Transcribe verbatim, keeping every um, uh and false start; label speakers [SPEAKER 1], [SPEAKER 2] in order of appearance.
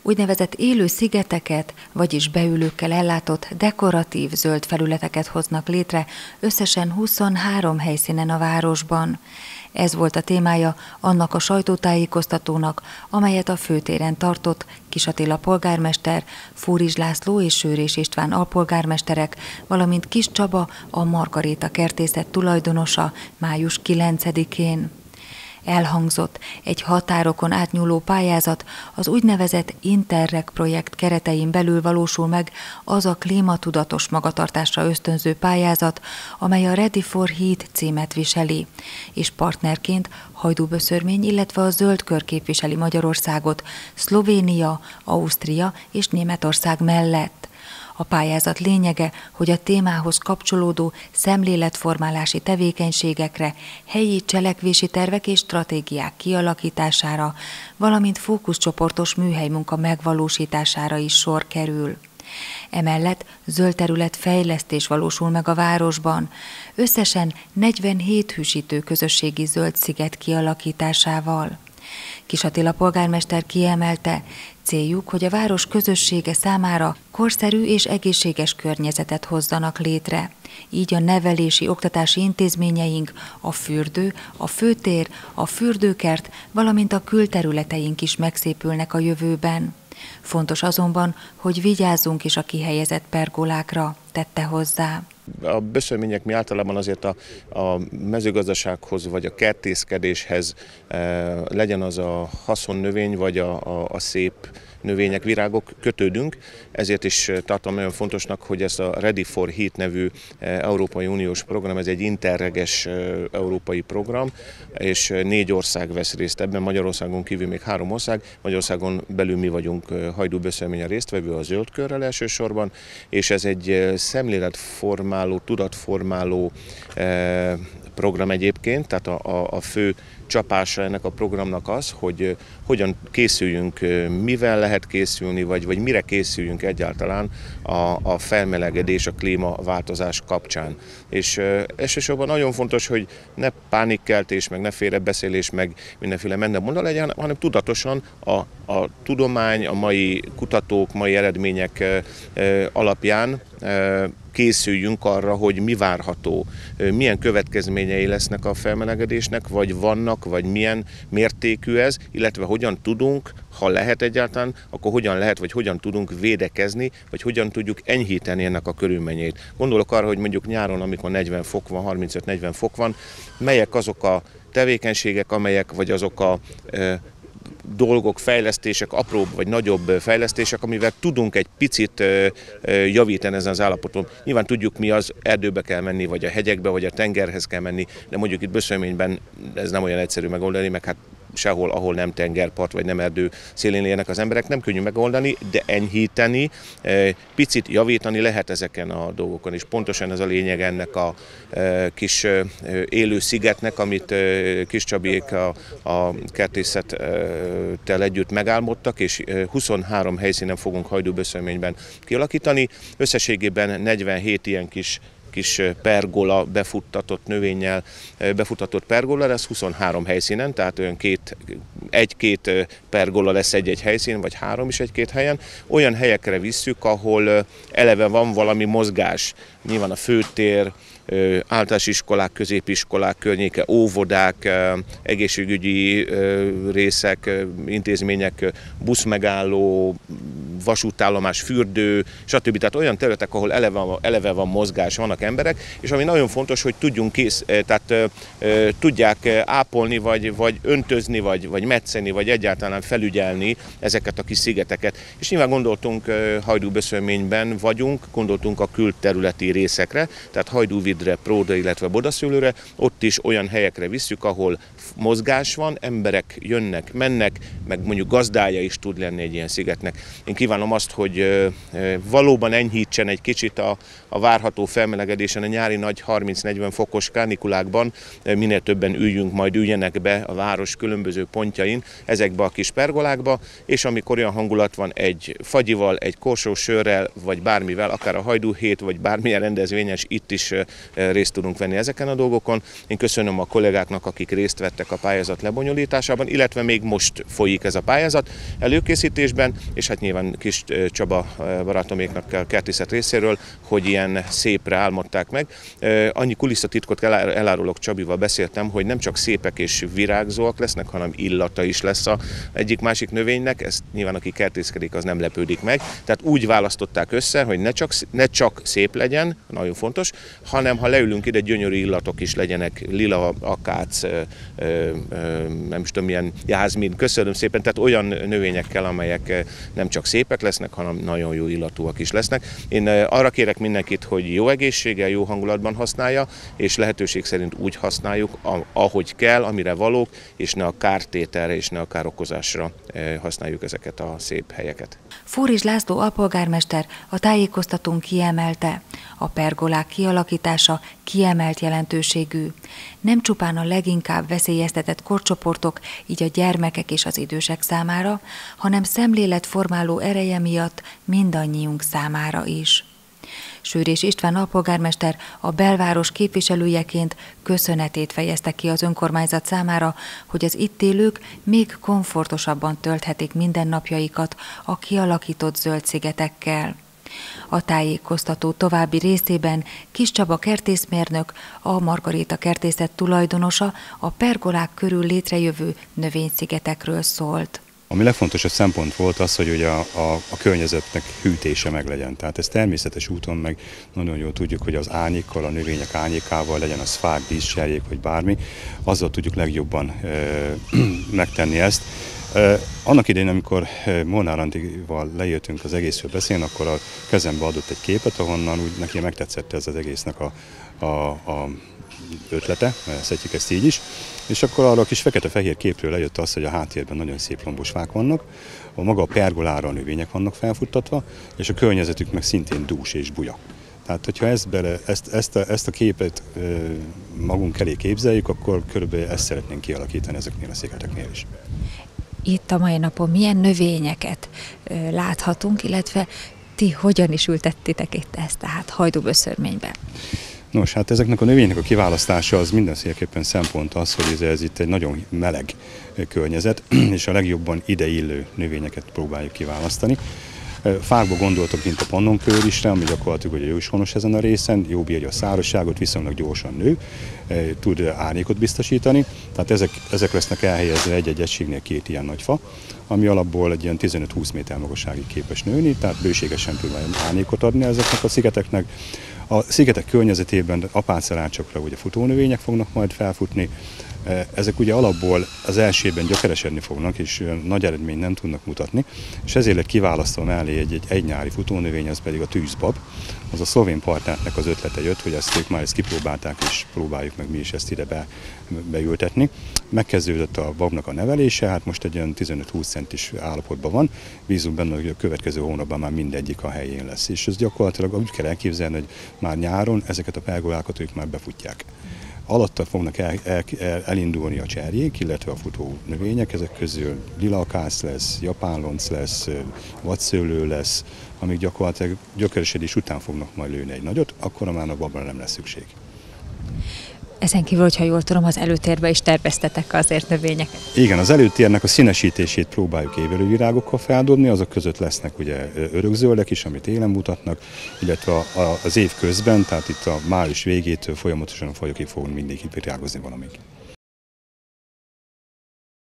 [SPEAKER 1] Úgynevezett élő szigeteket, vagyis beülőkkel ellátott dekoratív zöld felületeket hoznak létre összesen huszonhárom helyszínen a városban. Ez volt a témája annak a sajtótájékoztatónak, amelyet a főtéren tartott Kis Attila polgármester, Fórizs László és Sőrés István alpolgármesterek, valamint Kis Csaba, a Margaréta kertészet tulajdonosa május kilencedikén. Elhangzott egy határokon átnyúló pályázat, az úgynevezett Interreg projekt keretein belül valósul meg az a klímatudatos magatartásra ösztönző pályázat, amely a Ready for Heat címet viseli, és partnerként Hajdúböszörmény, illetve a Zöld Kör képviseli Magyarországot, Szlovénia, Ausztria és Németország mellett. A pályázat lényege, hogy a témához kapcsolódó szemléletformálási tevékenységekre, helyi cselekvési tervek és stratégiák kialakítására, valamint fókuszcsoportos műhelymunka megvalósítására is sor kerül. Emellett zöld terület fejlesztés valósul meg a városban, összesen negyvenhét hűsítő közösségi zöld sziget kialakításával. Kis Attila polgármester kiemelte, céljuk, hogy a város közössége számára korszerű és egészséges környezetet hozzanak létre. Így a nevelési, oktatási intézményeink, a fürdő, a főtér, a fürdőkert, valamint a külterületeink is megszépülnek a jövőben. Fontos azonban, hogy vigyázzunk is a kihelyezett pergolákra, tette hozzá.
[SPEAKER 2] A böszörmények mi általában azért a, a mezőgazdasághoz vagy a kertészkedéshez e, legyen az a haszonnövény vagy a, a, a szép növények, virágok, kötődünk, ezért is tartom nagyon fontosnak, hogy ez a Ready for Heat nevű Európai Uniós program, ez egy interreges európai program, és négy ország vesz részt ebben, Magyarországon kívül még három ország, Magyarországon belül mi vagyunk Hajdúböszörmény a résztvevő a Zöld Körrel elsősorban, és ez egy szemléletformáló, tudatformáló program egyébként, tehát a, a, a fő csapása ennek a programnak az, hogy hogyan készüljünk, mivel lehet készülni, vagy, vagy mire készüljünk egyáltalán a, a felmelegedés, a klímaváltozás kapcsán. És elsősorban nagyon fontos, hogy ne pánikkeltés, meg ne félrebeszélés, meg mindenféle mendemonda legyen, hanem tudatosan a, a tudomány, a mai kutatók, mai eredmények alapján készüljünk arra, hogy mi várható, milyen következményei lesznek a felmelegedésnek, vagy vannak, vagy milyen mértékű ez, illetve hogyan tudunk, ha lehet egyáltalán, akkor hogyan lehet, vagy hogyan tudunk védekezni, vagy hogyan tudjuk enyhíteni ennek a körülményeit. Gondolok arra, hogy mondjuk nyáron, amikor negyven fok van, harmincöt-negyven fok van, melyek azok a tevékenységek, amelyek, vagy azok a dolgok, fejlesztések, apróbb vagy nagyobb fejlesztések, amivel tudunk egy picit javítani ezen az állapoton. Nyilván tudjuk, mi az, erdőbe kell menni, vagy a hegyekbe, vagy a tengerhez kell menni, de mondjuk itt Böszörményben ez nem olyan egyszerű megoldani, meg hát sehol, ahol nem tengerpart, vagy nem erdő szélén élnek az emberek, nem könnyű megoldani, de enyhíteni, picit javítani lehet ezeken a dolgokon, és pontosan ez a lényeg ennek a kis élő szigetnek, amit Kis Csabék a, a kertészettel együtt megálmodtak, és huszonhárom helyszínen fogunk Hajdúböszörményben kialakítani. Összességében negyvenhét ilyen kis kis pergola befuttatott növényel, befuttatott pergola lesz huszonhárom helyszínen, tehát olyan két, egy-két pergola lesz egy-egy helyszín, vagy három is egy-két helyen. Olyan helyekre visszük, ahol eleve van valami mozgás. Nyilván a főtér, általános iskolák, középiskolák környéke, óvodák, egészségügyi részek, intézmények, buszmegálló, vasútállomás, fürdő, stb. Tehát olyan területek, ahol eleve, eleve van mozgás, vannak emberek, és ami nagyon fontos, hogy tudjunk kész, tehát tudják ápolni, vagy, vagy öntözni, vagy, vagy metszeni, vagy egyáltalán felügyelni ezeket a kis szigeteket. És nyilván gondoltunk, Hajdúböszörményben vagyunk, gondoltunk a külterületi részekre, tehát Hajdúvidre, Próda, illetve Bodaszőlőre, ott is olyan helyekre visszük, ahol mozgás van, emberek jönnek, mennek, meg mondjuk gazdája is tud lenni egy ilyen szigetnek. Én kívánom azt, hogy valóban enyhítsen egy kicsit a, a várható felmelegedésen a nyári nagy harminc-negyven fokos kánikulákban, minél többen üljünk, majd üljenek be a város különböző pontjain ezekbe a kis pergolákba, és amikor olyan hangulat van, egy fagyival, egy korsós sörrel, vagy bármivel, akár a hajdúhét, vagy bármilyen rendezvényes, itt is részt tudunk venni ezeken a dolgokon. Én köszönöm a kollégáknak, akik részt vettek a pályázat lebonyolításában, illetve még most folyik ez a pályázat előkészítésben, és hát nyilván Kis Csaba barátoméknak kertészet részéről, hogy ilyen szépre álmodták meg. Annyi kulisszatitkot elárulok, Csabival beszéltem, hogy nem csak szépek és virágzóak lesznek, hanem illata is lesz a egyik-másik növénynek, ezt nyilván aki kertészkedik, az nem lepődik meg. Tehát úgy választották össze, hogy ne csak, ne csak szép legyen, nagyon fontos, hanem ha leülünk ide, gyönyörű illatok is legyenek, lila, akác, nem is tudom milyen, jázmin, köszönöm szépen, tehát olyan növényekkel, amelyek nem csak szépek lesznek, hanem nagyon jó illatúak is lesznek. Én arra kérek mindenkit, hogy jó egészséggel, jó hangulatban használja, és lehetőség szerint úgy használjuk, ahogy kell, amire valók, és ne a kártételre és ne a károkozásra használjuk ezeket a szép helyeket.
[SPEAKER 1] Fóris László alpolgármester a tájékoztatón kiemelte, a pergolák kialakítása kiemelt jelentőségű. Nem csupán a leginkább veszélyeztetett korcsoportok, így a gyermekek és az idősek számára, hanem szemléletformáló ereje miatt mindannyiunk számára is. Sőrés István alpolgármester a belváros képviselőjeként köszönetét fejezte ki az önkormányzat számára, hogy az itt élők még komfortosabban tölthetik mindennapjaikat a kialakított zöld szigetekkel. A tájékoztató további részében Kis Csaba kertészmérnök, a Margaréta kertészet tulajdonosa a pergolák körül létrejövő növényszigetekről szólt.
[SPEAKER 3] Ami legfontosabb szempont volt az, hogy ugye a, a, a környezetnek hűtése meglegyen. Tehát ez természetes úton, meg nagyon jól tudjuk, hogy az árnyékkal, a növények árnyékával, legyen az fák, díszcserjék vagy bármi, azzal tudjuk legjobban e, megtenni ezt. E, annak idején, amikor Molnár Antival lejöttünk az egészről beszélni, akkor a kezembe adott egy képet, ahonnan úgy neki megtetszett ez az egésznek a, a, a ötlete, szedjük ezt így is, és akkor arra a kis fekete-fehér képről lejött az, hogy a háttérben nagyon szép lombos fák vannak, a maga a pergolára a növények vannak felfuttatva, és a környezetük meg szintén dús és buja. Tehát, hogyha ezt, bele, ezt, ezt, a, ezt a képet e, magunk elé képzeljük, akkor körülbelül ezt szeretnénk kialakítani ezeknél a szigeteknél is.
[SPEAKER 1] Itt a mai napon milyen növényeket e, láthatunk, illetve ti hogyan is ültettétek itt ezt, tehát hajdúböszörménybe?
[SPEAKER 3] Nos, hát ezeknek a növényeknek a kiválasztása az mindenféleképpen szempont az, hogy ez, ez itt egy nagyon meleg környezet, és a legjobban ideillő növényeket próbáljuk kiválasztani. Fákba gondoltok, mint a pannonkőrisre, ami gyakorlatilag ugye őshonos ezen a részen, jó bírja a szárazságot, viszonylag gyorsan nő, tud árnyékot biztosítani. Tehát ezek, ezek lesznek elhelyezve egy-egy egységnél két ilyen nagy fa, ami alapból egy ilyen tizenöt-húsz méter magasságig képes nőni, tehát bőségesen tud árnyékot adni ezeknek a szigeteknek. A szigetek környezetében apácarácsokra ugye futónövények fognak majd felfutni. Ezek ugye alapból az elsőben gyökeresedni fognak, és nagy eredményt nem tudnak mutatni, és ezért lett kiválasztva mellé egy, egy, egy nyári futónövény, az pedig a tűzbab. Az a szlovén partnernek az ötlete jött, hogy ezt ők már ezt kipróbálták, és próbáljuk meg mi is ezt ide be, beültetni. Megkezdődött a babnak a nevelése, hát most egy olyan tizenöt-húsz centis állapotban van, bízunk benne, hogy a következő hónapban már mindegyik a helyén lesz. És ez gyakorlatilag úgy kell elképzelni, hogy már nyáron ezeket a pergolákat ők már befutják. Alatta fognak el, el, el, elindulni a cserjék, illetve a futó növények, ezek közül lilakász lesz, japánlonc lesz, vadszőlő lesz, amik gyakorlatilag gyökeresedés után fognak majd lőni egy nagyot, akkor már a babra nem lesz szükség.
[SPEAKER 1] Ezen kívül, hogyha jól tudom, az előtérbe is terveztetek azért növényeket.
[SPEAKER 3] Igen, az előtérnek a színesítését próbáljuk évelő virágokkal feldobni, azok között lesznek ugye örökzöldek is, amit élen mutatnak, illetve a, a, az év közben, tehát itt a május végétől folyamatosan a fajokig fogunk mindig virágozni valamit.